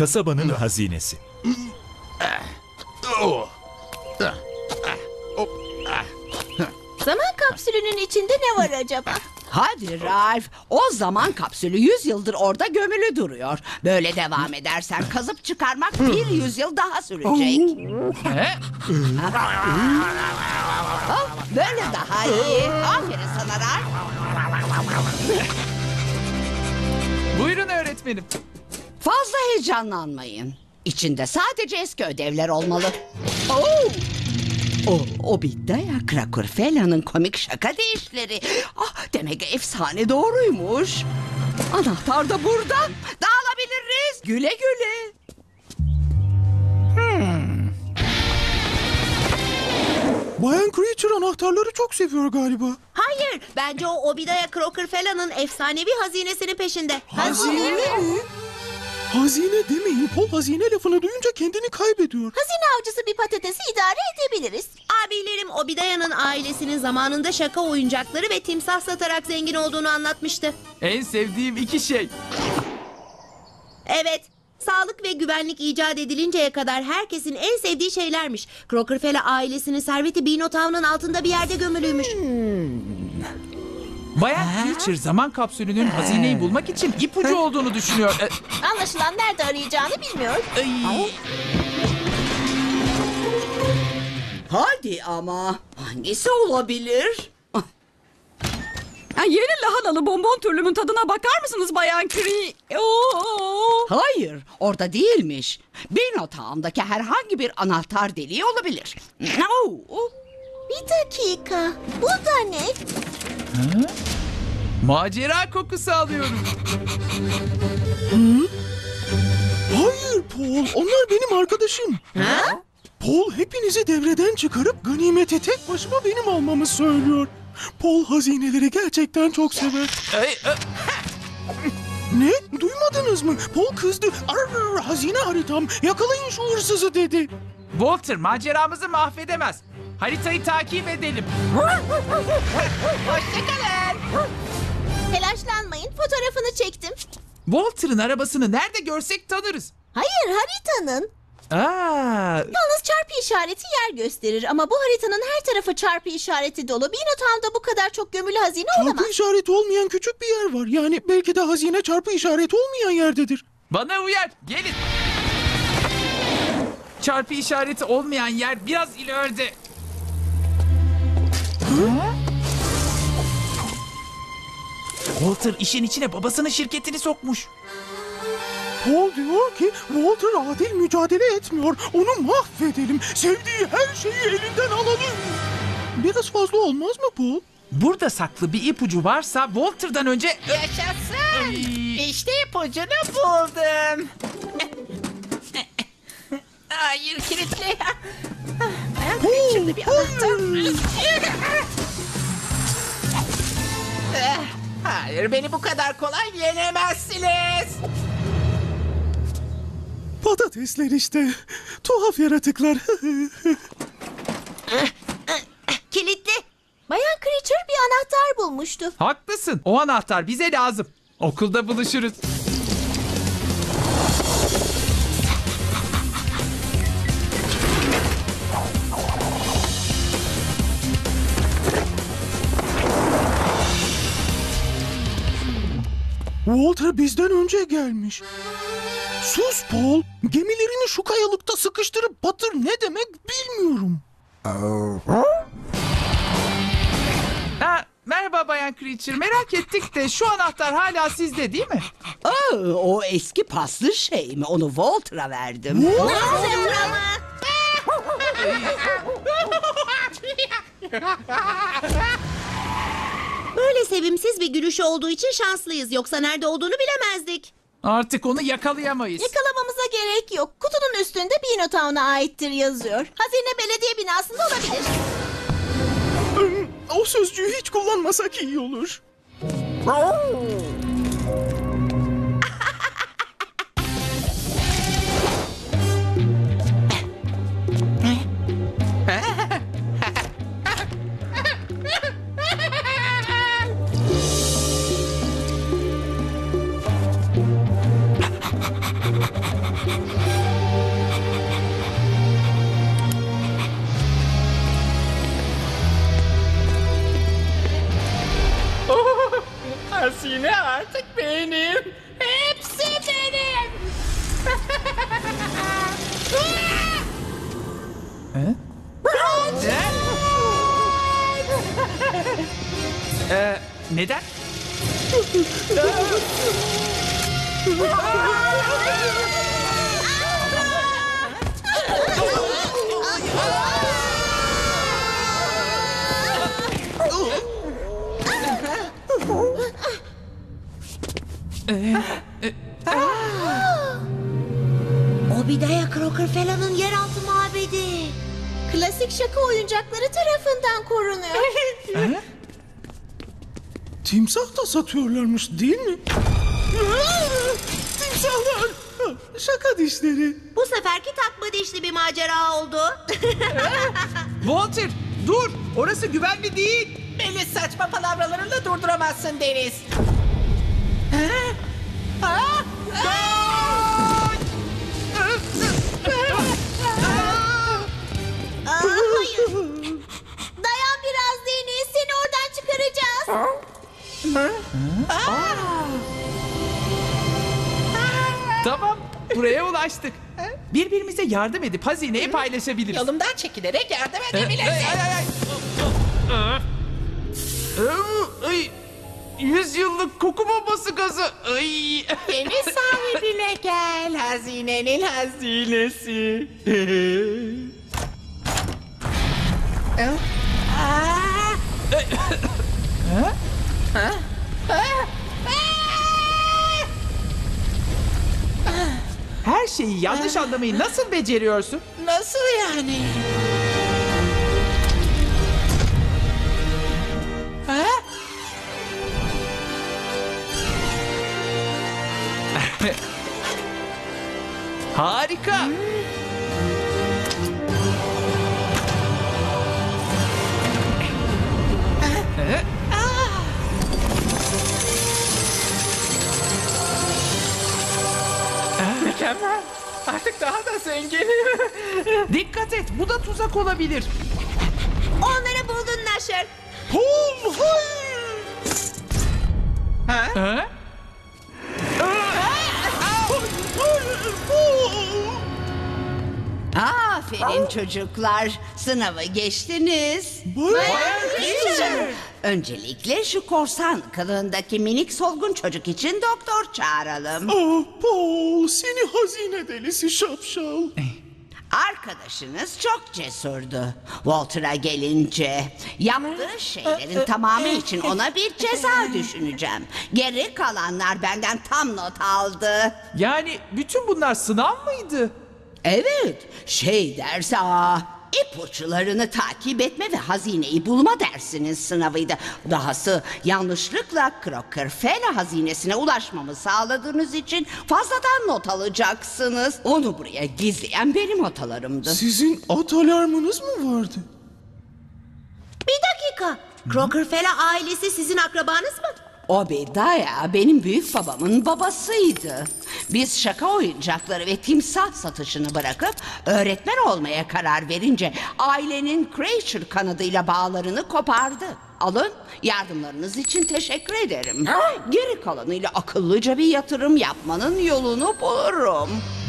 Kasabanın hazinesi. Zaman kapsülünün içinde ne var acaba? Hadi Ralph, o zaman kapsülü 100 yıldır orada gömülü duruyor. Böyle devam edersen kazıp çıkarmak bir 100 yıl daha sürecek. Böyle daha iyi. Aferin sana Ralph. Buyurun öğretmenim. Fazla heyecanlanmayın. İçinde sadece eski ödevler olmalı. O Obadiah Krakurfela'nın komik şaka deyişleri. Demek efsane doğruymuş. Anahtar da burada. Dağılabiliriz. Güle güle. Bayan Creature anahtarları çok seviyor galiba. Hayır, bence o Obadiah Krakurfela'nın efsanevi hazinesinin peşinde. Hazine mi? Hazine demeyin. Paul hazine lafını duyunca kendini kaybediyor. Hazine avcısı bir patatesi idare edebiliriz. Abilerim Obadiah'nın ailesinin zamanında şaka oyuncakları ve timsah satarak zengin olduğunu anlatmıştı. En sevdiğim iki şey. Evet, sağlık ve güvenlik icat edilinceye kadar herkesin en sevdiği şeylermiş. Krakurfela ailesinin serveti Beano Town'un altında bir yerde gömülüymüş. Bayan Creature zaman kapsülünün hazineyi bulmak için ipucu olduğunu düşünüyor. Anlaşılan nerede arayacağını bilmiyor. Hadi ama. Hangisi olabilir? Yeni lahanalı bonbon türlümün tadına bakar mısınız Bayan Cree? Hayır, orada değilmiş. Beano Town'daki herhangi bir anahtar deliği olabilir. Bir dakika, bu da ne? Macera kokusu alıyorum. Hayır Paul, onlar benim arkadaşım. Paul hepinizi devreden çıkarıp ganimeti tek başıma benim almamı söylüyor. Paul hazineleri gerçekten çok sever. Ne? Duymadınız mı? Paul kızdı. Arr, hazine haritam. Yakalayın şu hırsızı dedi. Walter maceramızı mahvedemez. Haritayı takip edelim. Telaşlanmayın, fotoğrafını çektim. Walter'ın arabasını nerede görsek tanırız. Hayır, haritanın. Yalnız çarpı işareti yer gösterir ama bu haritanın her tarafı çarpı işareti dolu. Beano Town'da bu kadar çok gömülü hazine olamaz. Çarpı işareti olmayan küçük bir yer var. Yani belki de hazine çarpı işareti olmayan yerdedir. Bana uyar. Gelin. Çarpı işareti olmayan yer biraz ileride. Walter işin içine babasının şirketini sokmuş. Paul diyor ki Walter adil mücadele etmiyor. Onu mahvedelim. Sevdiği her şeyi elinden alalım. Biraz fazla olmaz mı Paul? Burada saklı bir ipucu varsa Walter'dan önce... Yaşasın. İşte ipucunu buldum. Hayır, kilitli. Şimdi bir anahtar. Hayır, beni bu kadar kolay yenemezsiniz. Patatesler işte. Tuhaf yaratıklar. Kilitli. Bayan Creature bir anahtar bulmuştu. Haklısın. O anahtar bize lazım. Okulda buluşuruz. Walter bizden önce gelmiş. Sus Paul. Gemilerini şu kayalıkta sıkıştırıp batır ne demek bilmiyorum. Merhaba Bayan Creature. Merak ettik de şu anahtar hala sizde değil mi? O eski paslı şey mi? Onu Walter'a verdim. Böyle sevimsiz bir gülüşü olduğu için şanslıyız. Yoksa nerede olduğunu bilemezdik. Artık onu yakalayamayız. Yakalamamıza gerek yok. Kutunun üstünde Beano Town'a aittir yazıyor. Hazine belediye binasında olabilir. O sözcüğü hiç kullanmasak iyi olur. hazine artık benim. Hepsi benim. Neden? Obidaya Crocker yeraltı mabedi. Klasik şaka oyuncakları tarafından korunuyor. Timsah da satıyorlarmış değil mi? Timsahlar! Şaka dişleri. Bu seferki takma dişli bir macera oldu. Walter dur. Orası güvenli değil. Beni saçma palavralarınla durduramazsın Deniz. Hayır. Dayan biraz Deniz. Seni oradan çıkaracağız. Tamam. Buraya ulaştık. Birbirimize yardım edip hazineyi paylaşabiliriz. Yolumdan çekilerek yardım Ay, edebilirsin. Ay, 100 yıllık koku bombası gazı. Ay. Deniz sahibine gel, hazinenin hazinesi. Her şeyi yanlış anlamayı nasıl beceriyorsun? Nasıl yani? Harika. Mükemmel. Artık daha da zenginim. Dikkat et, bu da tuzak olabilir. Onları buldun Nasher. Paul, hayır! Ha? Hayır, Paul! Aferin çocuklar. Sınavı geçtiniz. Öncelikle şu korsan kılığındaki minik solgun çocuk için doktor çağıralım. Ah Paul, seni hazine delisi şapşal. Arkadaşınız çok cesurdu. Walter'a gelince yaptığı şeylerin tamamı için ona bir ceza düşüneceğim. Geri kalanlar benden tam not aldı. Yani bütün bunlar sınav mıydı? Evet, derse ipuçlarını takip etme ve hazineyi bulma dersiniz sınavıydı. Dahası yanlışlıkla Crockerfella hazinesine ulaşmamı sağladığınız için fazladan not alacaksınız. Onu buraya gizleyen benim hatalarımdı. Sizin at alarmınız mı vardı? Bir dakika. Crocker ailesi sizin akrabanız mı? Obadiah benim büyük babamın babasıydı. Biz şaka oyuncakları ve timsah satışını bırakıp öğretmen olmaya karar verince ailenin Creature kanadıyla bağlarını kopardı. Alın, yardımlarınız için teşekkür ederim. Geri kalanıyla akıllıca bir yatırım yapmanın yolunu bulurum.